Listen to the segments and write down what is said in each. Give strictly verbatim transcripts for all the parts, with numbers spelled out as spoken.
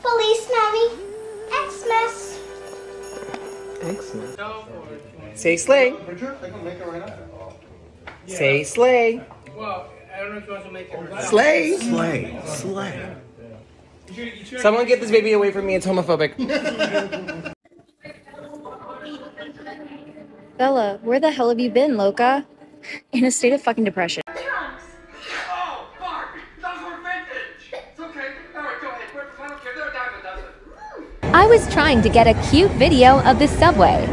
Feliz Navi. Xmas. Xmas. Say slay. Say slay. Well, I don't know if you want to make it or not. Slay. Slay. Slay. Someone get this baby away from me. It's homophobic. Bella, where the hell have you been, Loca? In a state of fucking depression. Oh, Barbie! Those were vintage! It's okay. Alright, go ahead. I don't care. They're a dime a dozen. I was trying to get a cute video of the subway.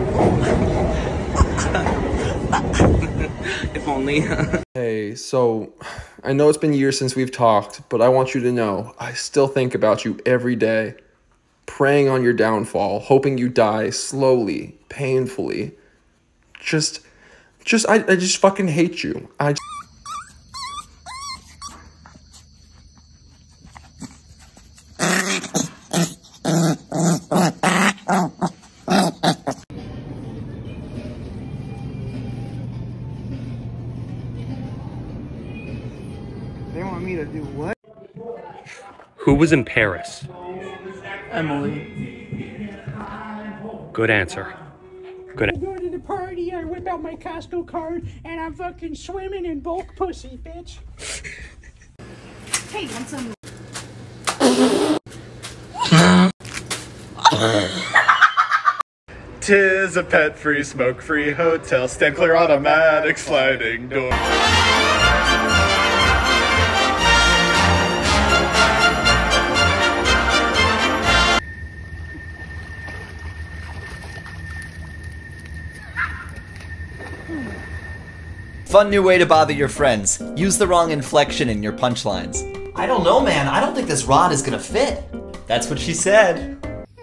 If only. Hey, so I know it's been years since we've talked, but I want you to know I still think about you every day, praying on your downfall, hoping you die slowly, painfully. Just, just, I, I just fucking hate you. I. They want me to do what? Who was in Paris? Emily. Good answer. Good. I go to the party, I whip out my Costco card, and I'm fucking swimming in bulk pussy, bitch. Hey, want some? Tis a pet-free, smoke-free hotel. Stand clear, automatic sliding door. Fun new way to bother your friends. Use the wrong inflection in your punchlines. I don't know, man. I don't think this rod is gonna fit. That's what she said.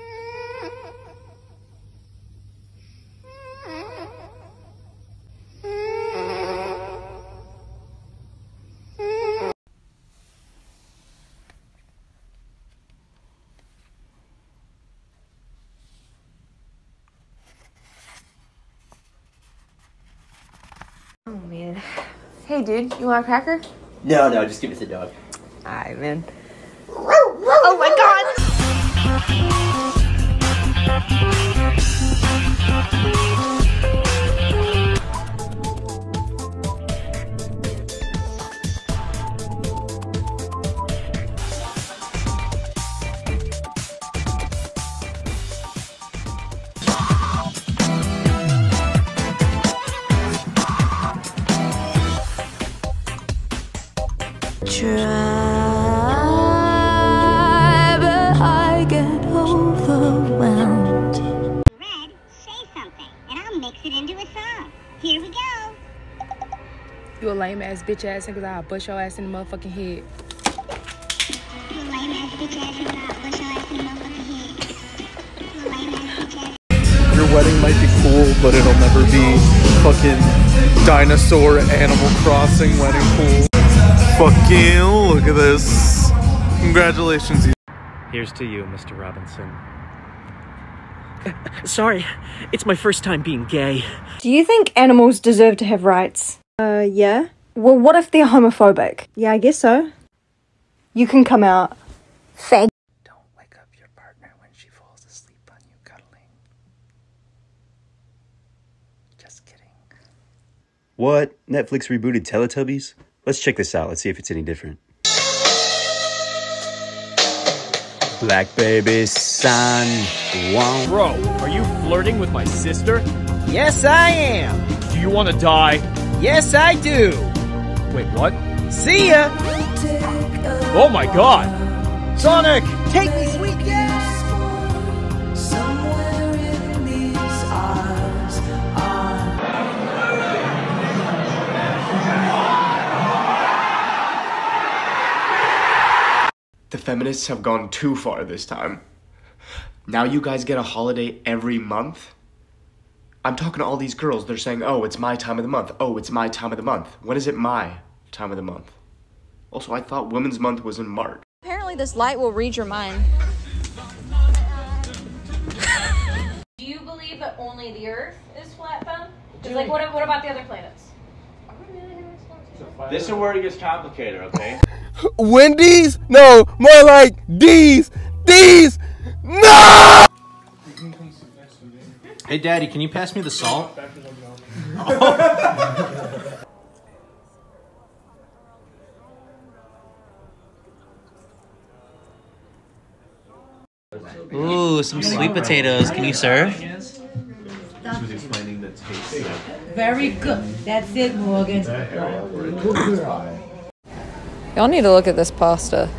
Oh man. Hey dude, you want a cracker? No, no, just give it to the dog. Alright, man. Oh my god! Try, but I get overwhelmed. Red, say something, and I'll mix it into a song. Here we go. You a lame ass bitch ass nigga, I'll bust your ass in the motherfucking head. You a lame ass bitch ass nigga, I'll bust your ass in the motherfucking head. You a lame ass bitch ass. Your wedding might be cool, but it'll never be fucking dinosaur Animal Crossing wedding pool. Fucking look at this. Congratulations. Here's to you, Mister Robinson. Sorry, it's my first time being gay. Do you think animals deserve to have rights? Uh, yeah. Well, what if they're homophobic? Yeah, I guess so. You can come out. Fag. Don't wake up your partner when she falls asleep on you cuddling. Just kidding. What? Netflix rebooted Teletubbies? Let's check this out. Let's see if it's any different. Black baby son. One. Bro, are you flirting with my sister? Yes, I am. Do you want to die? Yes, I do. Wait, what? See ya. Oh my god. Sonic, take me, sweet dad. The feminists have gone too far this time. Now you guys get a holiday every month? I'm talking to all these girls, they're saying, oh, it's my time of the month. Oh, it's my time of the month. When is it my time of the month? Also, I thought Women's Month was in March. Apparently this light will read your mind. Do you believe that only the Earth is flat, Ben? Because, like, what, what about the other planets? This is where it gets complicated, okay? Wendy's? No, more like D's. these. No! Hey, Daddy, can you pass me the salt? Ooh, some sweet potatoes. Can you serve? She was explaining the taste. Very good. That's it, Morgan. Y'all need to look at this pasta.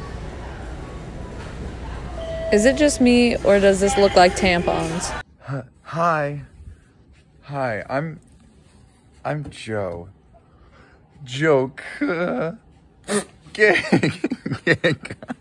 Is it just me, or does this look like tampons? Hi. Hi, I'm... I'm Joe. Joke. Gang. Gang.